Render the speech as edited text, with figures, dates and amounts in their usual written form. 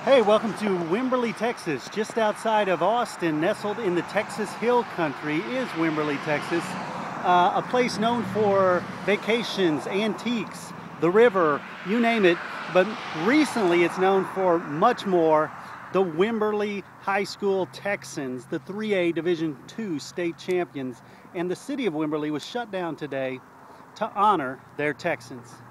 Hey, welcome to Wimberley, Texas. Just outside of Austin, nestled in the Texas Hill Country, is Wimberley, Texas. A place known for vacations, antiques, the river, you name it. But recently it's known for much more. The Wimberley High School Texans, the 3A Division II state champions. And the city of Wimberley was shut down today to honor their Texans.